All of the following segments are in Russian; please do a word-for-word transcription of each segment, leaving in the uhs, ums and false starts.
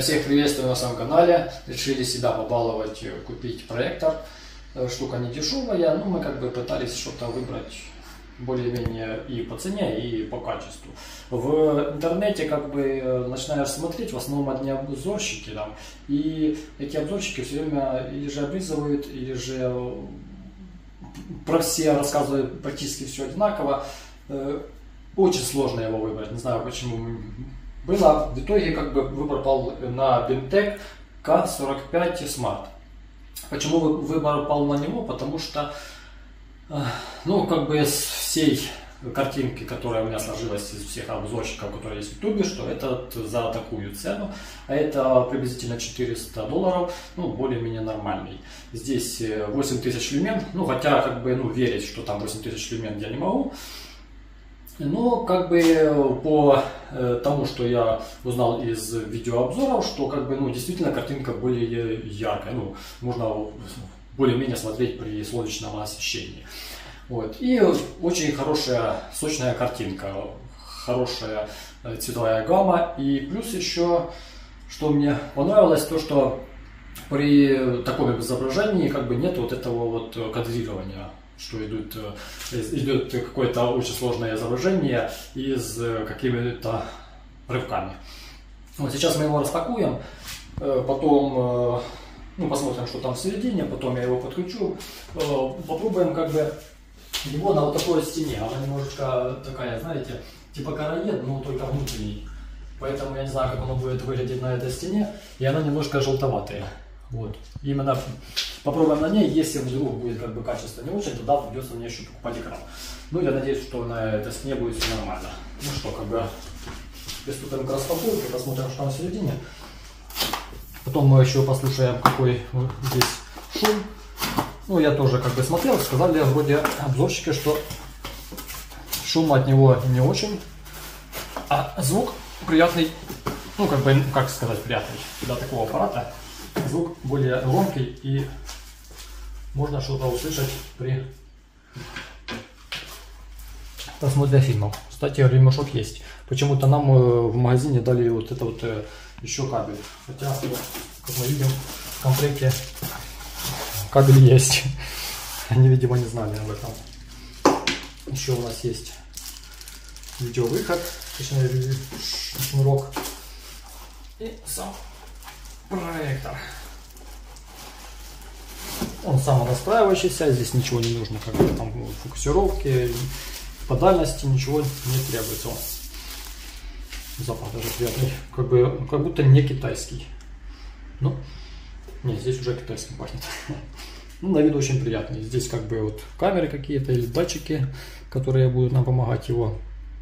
Всех приветствую на своем канале. Решили себя побаловать, купить проектор. Штука не дешевая, но мы как бы пытались что-то выбрать более-менее и по цене, и по качеству. В интернете как бы начинаешь смотреть, в основном одни обзорщики там, и эти обзорщики все время или же облизывают, или же про все рассказывают практически все одинаково. Очень сложно его выбрать, не знаю почему. Было, в итоге как бы выбор пал на Bentech К сорок пять Smart. Почему выбор пал на него? Потому что, ну, как бы с всей картинки, которая у меня сложилась из всех обзорщиков, которые есть в YouTube, что этот за такую цену, а это приблизительно четыреста долларов, ну, более-менее нормальный. Здесь восемь тысяч люмен, ну, хотя, как бы, ну, верить, что там восемь тысяч люмен я не могу. Но как бы по э, тому, что я узнал из видеообзоров, что как бы ну действительно картинка более яркая, ну можно более-менее смотреть при солнечном освещении. Вот. И очень хорошая сочная картинка, хорошая цветовая гамма, и плюс еще, что мне понравилось, то что при таком изображении как бы нет вот этого вот кадрирования, что идут, идет какое-то очень сложное изображение и с какими-то рывками. Вот сейчас мы его распакуем, потом ну, посмотрим, что там в середине, потом я его подключу, попробуем как бы его на вот такой стене. Она немножечко такая, знаете, типа караед, но только внутренний. Поэтому я не знаю, как оно будет выглядеть на этой стене, и она немножко желтоватая. Вот. Именно попробуем на ней, если вдруг будет как бы качество не очень, тогда придется мне еще покупать экран. Ну, я надеюсь, что на этой стене будет все нормально. Ну что, как бы приступим к распаковке, посмотрим, что там в середине. Потом мы еще послушаем, какой здесь шум. Ну, я тоже как бы смотрел, сказали вроде обзорщики, что шум от него не очень, а звук приятный, ну, как бы, как сказать, приятный для такого аппарата. Звук более громкий и можно что-то услышать при просмотре фильмов. Кстати, ремешок есть. Почему-то нам в магазине дали вот это вот еще кабель. Хотя, как мы видим, в комплекте кабель есть. Они, видимо, не знали об этом. Еще у нас есть видеовыход, точнее шнурок и сам проектор. Он самонастраивающийся, здесь ничего не нужно, как бы там фокусировки, по дальности ничего не требуется. Запах даже приятный, как бы как будто не китайский. Ну, нет, здесь уже китайским пахнет. Ну, на вид очень приятный. Здесь как бы вот камеры какие-то или датчики, которые будут нам помогать его,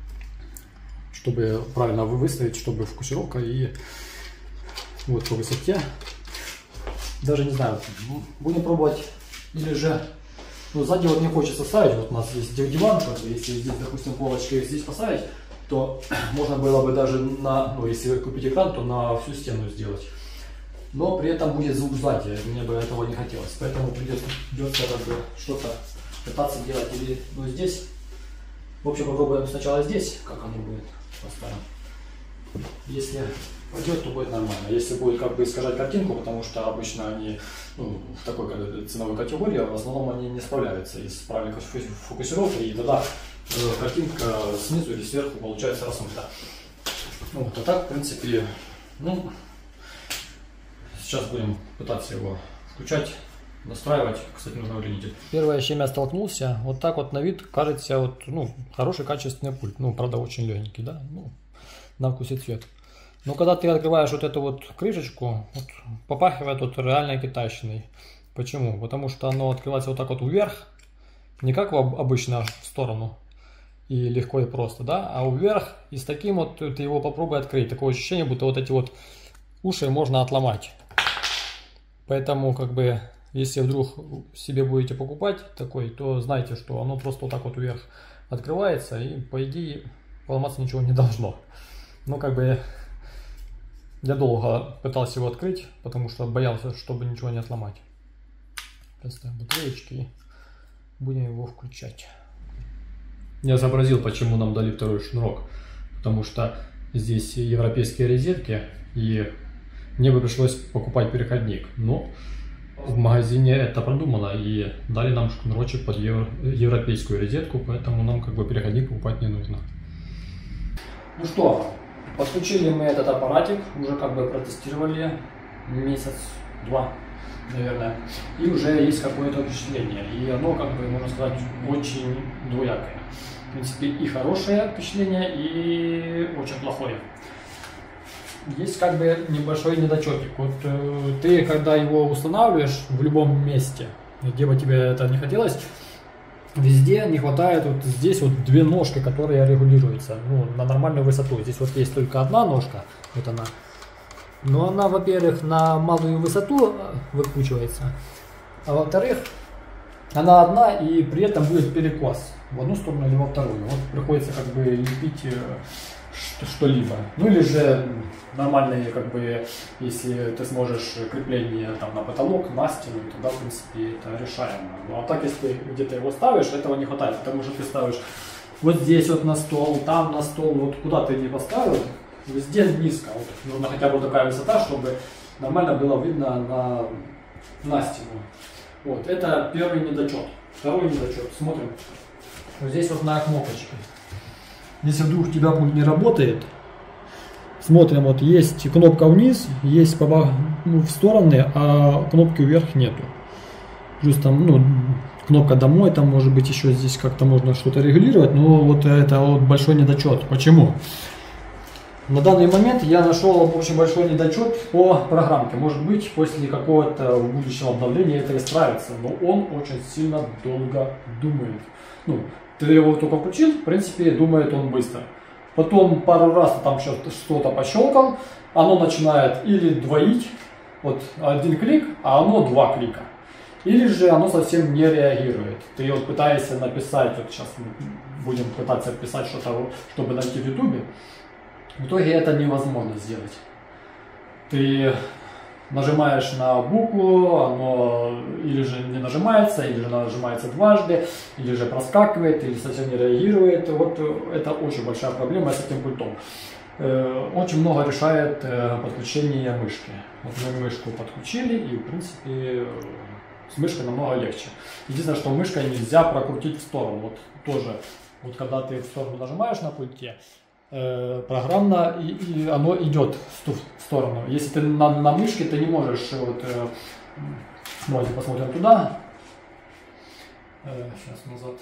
чтобы правильно выставить, чтобы фокусировка и вот по высоте. Даже не знаю, будем пробовать. Или же, ну, сзади вот не хочется ставить. Вот у нас есть диван, как бы, если здесь, допустим, полочки здесь поставить, то можно было бы даже на, ну, если купить экран, то на всю стену сделать. Но при этом будет звук сзади, мне бы этого не хотелось. Поэтому придется, придется как бы что-то пытаться делать или ну, здесь. В общем, попробуем сначала здесь, как оно будет. Поставим. Если пойдет, то будет нормально. Если будет как бы искажать картинку, потому что обычно они ну, в такой ценовой категории, в основном они не справляются и с правильной фокусировкой, и тогда э, картинка снизу или сверху получается размыта. Ну, вот, а так, в принципе, ну, сейчас будем пытаться его включать, настраивать. Кстати, нужно удлинитель. Первое, с чем я столкнулся, вот так вот на вид кажется вот, ну, хороший качественный пульт. Ну, правда, очень легенький, да, ну, на вкус и цвет. Но когда ты открываешь вот эту вот крышечку, вот, попахивает вот реальной китайщиной. Почему? Потому что оно открывается вот так вот вверх, не как обычно в сторону и легко и просто, да, а вверх, и с таким вот ты его попробуй открыть. Такое ощущение, будто вот эти вот уши можно отломать. Поэтому как бы, если вдруг себе будете покупать такой, то знайте, что оно просто вот так вот вверх открывается, и по идее поломаться ничего не должно. Но как бы я долго пытался его открыть, потому что боялся, чтобы ничего не отломать. Поставим батареечки и будем его включать. Я сообразил, почему нам дали второй шнурок. Потому что здесь европейские розетки, и мне бы пришлось покупать переходник. Но в магазине это продумано и дали нам шнурочек под евро, европейскую розетку, поэтому нам как бы переходник покупать не нужно. Ну что, подключили мы этот аппаратик, уже как бы протестировали месяц-два, наверное, и уже есть какое-то впечатление, и оно, как бы, можно сказать, очень двоякое. В принципе, и хорошее впечатление, и очень плохое. Есть как бы небольшой недочетик. Вот э, ты, когда его устанавливаешь в любом месте, где бы тебе это не хотелось, везде не хватает вот здесь вот две ножки, которые регулируются, ну, на нормальную высоту. Здесь вот есть только одна ножка, вот она. Но она, во-первых, на малую высоту выкручивается, а во-вторых, она одна и при этом будет перекос в одну сторону или во вторую. Вот приходится как бы лепить что-либо. Ну или же нормальные, как бы, если ты сможешь крепление там на потолок, на стену, тогда, в принципе, это решаемо. Ну, а так, если где-то его ставишь, этого не хватает, потому что ты ставишь вот здесь вот на стол, там на стол, вот куда ты не поставил, везде низко. Вот, нужна хотя бы такая высота, чтобы нормально было видно на, на стену. Вот, это первый недочет. Второй недочет. Смотрим. Вот здесь вот на кнопочке. Если вдруг у тебя пульт не работает, смотрим, вот есть кнопка вниз, есть по, ну, в стороны, а кнопки вверх нету. Плюс там, ну, кнопка домой, там может быть еще здесь как-то можно что-то регулировать, но вот это вот большой недочет. Почему? На данный момент я нашел очень большой недочет по программке. Может быть, после какого-то будущего обновления это исправится, но он очень сильно долго думает. Ну, ты его только включил, в принципе, думает он быстро. Потом пару раз там что-то пощелкал, оно начинает или двоить, вот один клик, а оно два клика. Или же оно совсем не реагирует. Ты вот пытаешься написать, вот сейчас будем пытаться писать что-то, чтобы найти в ютубе, в итоге это невозможно сделать. Ты нажимаешь на букву, оно или же не нажимается, или же нажимается дважды, или же проскакивает, или совсем не реагирует. Вот это очень большая проблема с этим пультом. Очень много решает подключение мышки. Вот мы мышку подключили, и в принципе с мышкой намного легче. Единственное, что мышкой нельзя прокрутить в сторону. Вот тоже, вот когда ты в сторону нажимаешь на пульте, программно и, и оно идет в ту сторону. Если ты на, на мышке, ты не можешь. Вот, э, давайте посмотрим туда. Э, сейчас назад.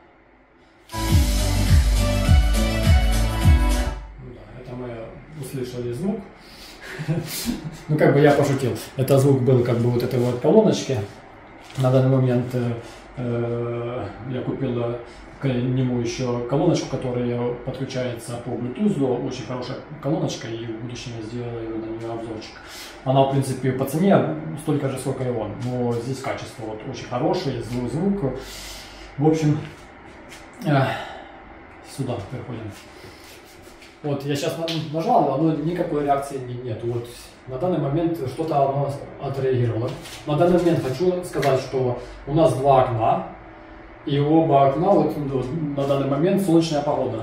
Да, это мы услышали звук. Ну как бы я пошутил. Это звук был как бы вот этой вот колоночки. На данный момент э, я купил к нему еще колоночку, которая подключается по Bluetooth. Очень хорошая колоночка, и в будущем я сделаю на нее обзорчик. Она, в принципе, по цене столько же, сколько и он. Но здесь качество вот очень хорошее, звук, звук. В общем, э, сюда переходим. Вот я сейчас нажал, но никакой реакции нет. Вот на данный момент что-то оно отреагировало. На данный момент хочу сказать, что у нас два окна. И оба окна, вот на данный момент солнечная погода.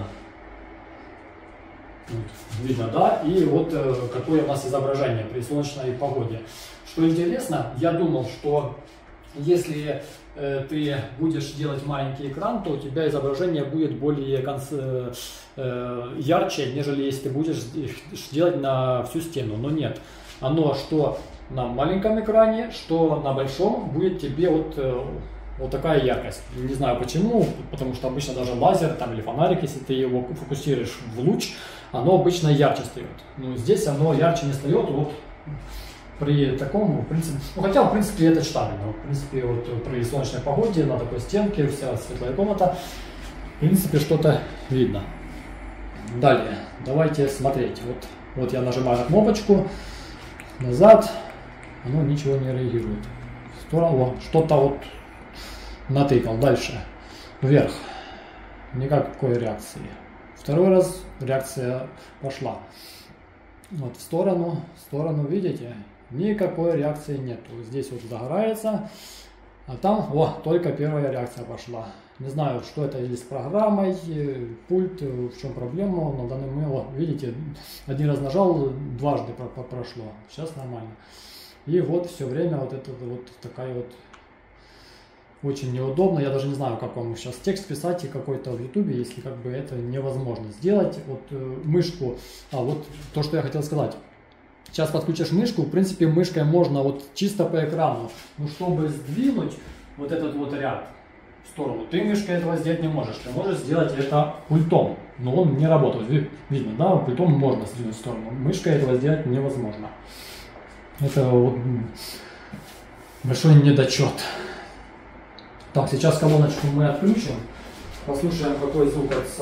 Видно, да? И вот э, какое у нас изображение при солнечной погоде. Что интересно, я думал, что если э, ты будешь делать маленький экран, то у тебя изображение будет более конц... э, ярче, нежели если ты будешь делать на всю стену. Но нет. Оно что на маленьком экране, что на большом будет тебе вот... Э, Вот такая яркость. Не знаю почему, потому что обычно даже лазер там, или фонарик, если ты его фокусируешь в луч, оно обычно ярче встает. Но здесь оно ярче не встает. Вот при таком, в принципе, ну, хотя в принципе это читабельно. В принципе, вот при солнечной погоде на такой стенке, вся светлая комната, в принципе что-то видно. Далее, давайте смотреть. Вот, вот я нажимаю на кнопочку, назад, оно ничего не реагирует. В сторону, что-то вот натыкал. Дальше. Вверх. Никакой реакции. Второй раз реакция пошла. Вот в сторону. В сторону, видите? Никакой реакции нету. Здесь вот загорается. А там, о, только первая реакция пошла. Не знаю, что это или с программой, пульт, в чем проблема. На данный момент, видите, один раз нажал, дважды прошло. Сейчас нормально. И вот все время вот это вот такая вот очень неудобно. Я даже не знаю, как вам сейчас текст писать и какой-то в ютубе, если как бы это невозможно сделать. Вот э, мышку, а вот то, что я хотел сказать. Сейчас подключишь мышку, в принципе мышкой можно вот чисто по экрану. Но чтобы сдвинуть вот этот вот ряд в сторону, ты мышкой этого сделать не можешь. Ты можешь сделать это пультом, но он не работает. Видно, да, пультом можно сдвинуть в сторону. Мышкой этого сделать невозможно. Это вот большой недочет. Так, сейчас колоночку мы отключим, послушаем, какой звук от,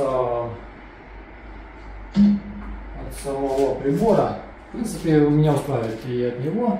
от самого прибора. В принципе, у меня устраивает и от него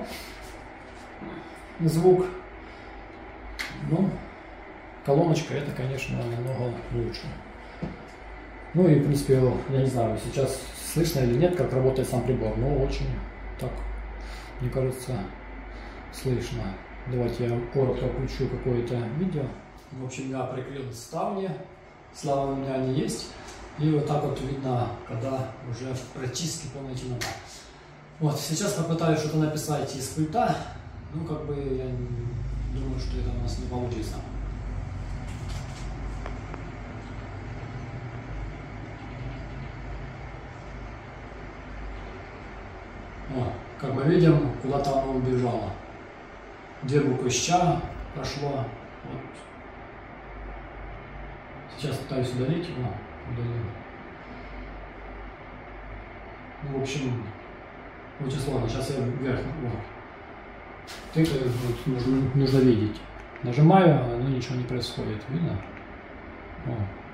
звук. Ну, колоночка это, конечно, намного лучше. Ну и, в принципе, я не знаю, сейчас слышно или нет, как работает сам прибор, но очень так, мне кажется, слышно. Давайте я коротко включу какое-то видео. В общем, я прикрыл ставни, слава у меня они есть. И вот так вот видно, когда уже в прочистке полная темнота. Вот, сейчас попытаюсь что-то написать из пульта. Ну, как бы, я думаю, что это у нас не получится. О, как мы видим, куда-то оно убежало. Две буквы «ща» прошло. Вот. Сейчас пытаюсь удалить его. Удалил. Ну, в общем, очень сложно. Сейчас я вверх. Тыкаю, вот, нужно, нужно видеть. Нажимаю, но ничего не происходит. Видно? О.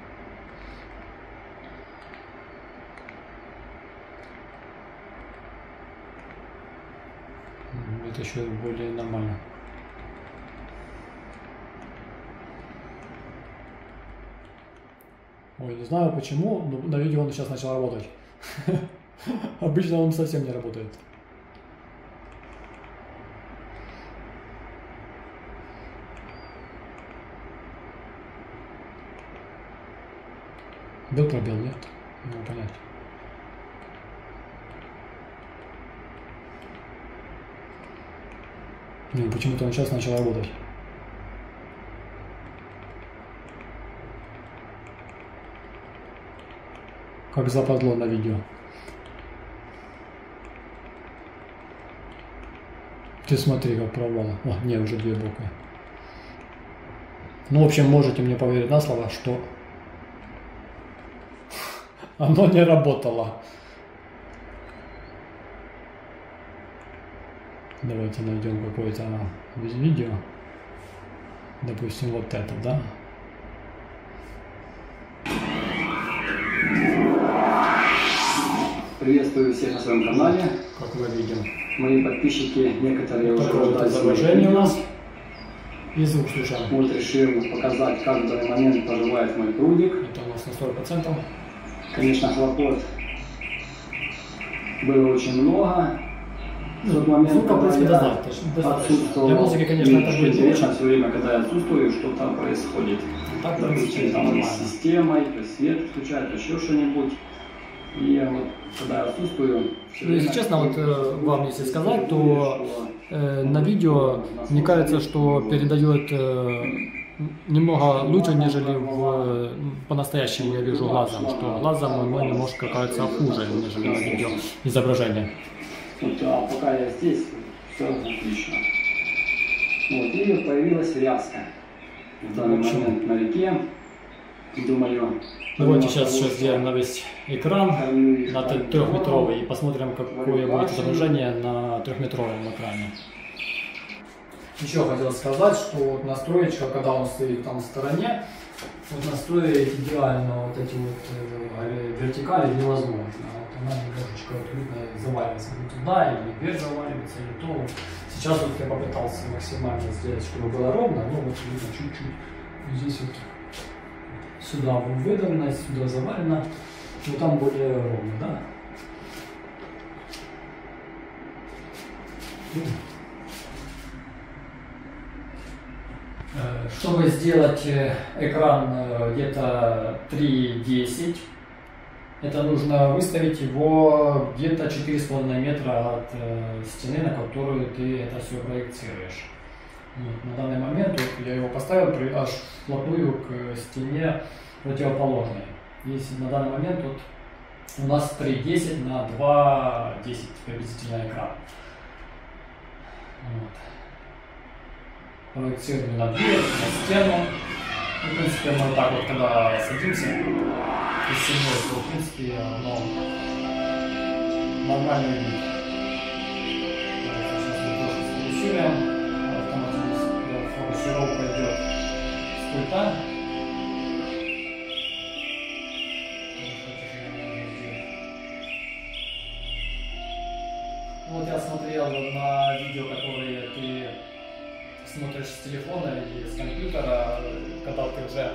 Это еще более нормально. Ой, не знаю почему, но на видео он сейчас начал работать. Обычно он совсем не работает. Был пробел, нет? Не могу понять. Не, почему-то он сейчас начал работать. Как западло на видео. Ты смотри, как провало. О, не, уже две буквы. Ну, в общем, можете мне поверить на слово, что оно не работало. Давайте найдем какое-то видео. Допустим, вот это, да? Приветствую всех на своем канале. Как мы видим. Мои подписчики, некоторые уже это изображение у нас. И звук слушаем. Вот решил показать, как в данный момент поживает мой прудик. Это у нас на сорок процентов. Конечно, хлопот было очень много. В тот момент, звука, когда принципе, я отсутствовал, для музыки, конечно, это будет интересно, все время, когда я отсутствую, что там происходит. Так, допустим, там с системой, то свет включают, еще что-нибудь. И вот, когда я отсутствую... Ну, если честно, вот э, вам если сказать, то э, на видео мне кажется, что передает э, немного лучше, нежели в, по-настоящему я вижу глазом, что глазом оно немножко кажется хуже, нежели на видео изображение. Вот, а пока я здесь, все отлично. Вот, и появилась вязка в данный момент на реке. Думаю... Давайте сейчас еще сделаем на весь экран, на трехметровый, и посмотрим, какое будет изображение на трехметровом экране. Еще хотел сказать, что вот настроечка, когда он стоит там в стороне, вот настроить идеально вот эти вот э, вертикали невозможно. Вот она немножечко вот, видно, заваливается не туда, или вверх заваливается, или то. Сейчас вот я попытался максимально сделать, чтобы было ровно, но вот видно чуть-чуть здесь вот сюда выдавлено, сюда завалено, но там более ровно, да? Чтобы сделать экран где-то три десять, это нужно выставить его где-то четыре с половиной метра от стены, на которую ты это все проецируешь. Вот, на данный момент вот, я его поставил при, аж вплотную к стене противоположной. Если на данный момент вот, у нас три десять на два десять приблизительно экран. Вот. Проецирую на дверь, на стену. В принципе, мы вот так вот, когда садимся из стеной, то в принципе оно нормально видно. Сейчас мы тоже сфокусируем. Фокусировка идет с пульта. Вот я смотрел на видео, которые ты смотришь с телефона или с компьютера, когда ты уже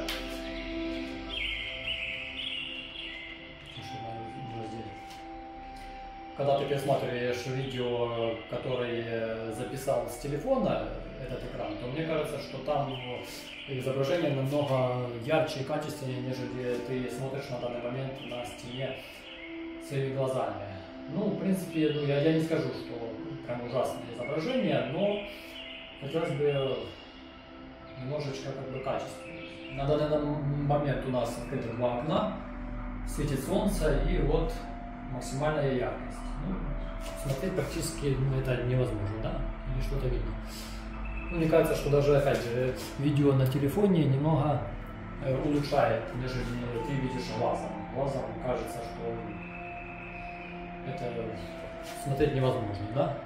когда ты пересматриваешь видео, которое записал с телефона, этот экран, то мне кажется, что там изображение намного ярче и качественнее, нежели ты смотришь на данный момент на стене своими глазами. Ну, в принципе, ну, я, я не скажу, что прям ужасное изображение, но хотелось бы немножечко как бы качественнее. На данный момент у нас открыто два окна, светит солнце и вот максимальная яркость. Ну, смотреть практически ну, это невозможно, да? Или что-то видно. Ну, мне кажется, что даже, опять же, видео на телефоне немного э, улучшает, нежели ты видишь глазом. Глазом кажется, что это смотреть невозможно, да?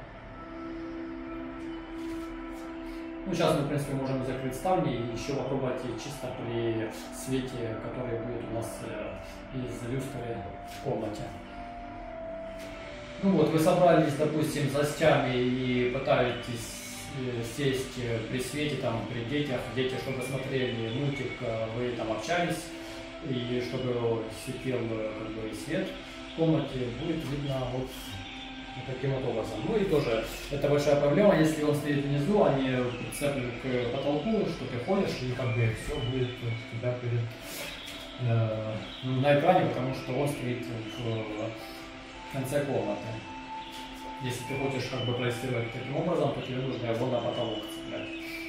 Ну, сейчас мы, в принципе, можем закрыть ставни и еще попробовать чисто при свете, который будет у нас э, из люстры в комнате. Ну вот, вы собрались, допустим, за стями и пытаетесь сесть при свете, там, при детях, дети, чтобы смотрели мультик, вы там общались, и чтобы светил как бы, и свет в комнате, будет видно вот таким вот образом. Ну и тоже, это большая проблема, если он стоит внизу, а не прицеплен к потолку, что ты ходишь, и как бы все будет у тебя перед, э, на экране, потому что он стоит в конце комнаты. Если ты хочешь как бы проецировать таким образом, то тебе нужно его на потолок цеплять.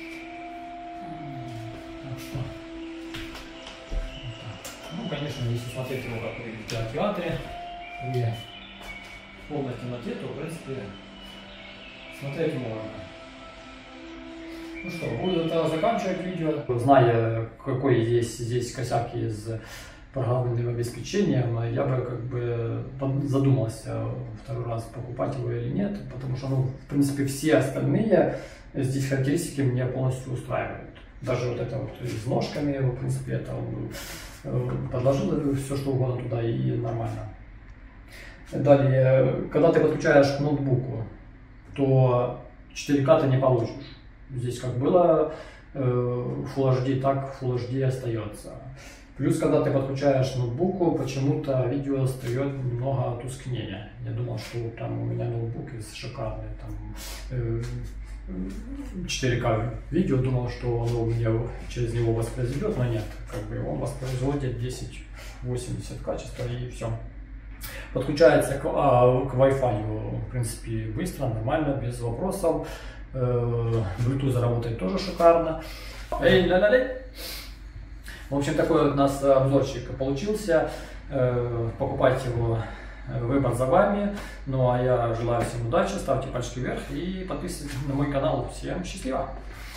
Так что, вот так. Ну, конечно, если смотреть его как в кинотеатре или в полной темноте, то в принципе смотреть можно. Ну что, буду это заканчивать видео. Зная, какой есть здесь косяк из программным обеспечением, я бы как бы задумался второй раз, покупать его или нет, потому что, ну, в принципе, все остальные здесь характеристики меня полностью устраивают. Даже вот это вот с ножками, в принципе, это он подложил все что угодно туда и нормально. Далее, когда ты подключаешь к ноутбуку, то четыре ка ты не получишь. Здесь как было Full эйч ди, так Full эйч ди остается. Плюс, когда ты подключаешь ноутбуку, почему-то видео остается немного тускнения. Я думал, что там у меня ноутбук шикарный, там четыре ка видео, думал, что оно у меня через него воспроизведет, но нет, как бы он воспроизводит десять восемьдесят качества и все. Подключается к, а, к Wi-Fi, в принципе, быстро, нормально, без вопросов. Bluetooth работает тоже шикарно. Эй, ля-ля-ля. В общем, такой у нас обзорчик получился. Покупайте его, выбор за вами. Ну а я желаю всем удачи, ставьте пальчики вверх и подписывайтесь на мой канал. Всем счастливо!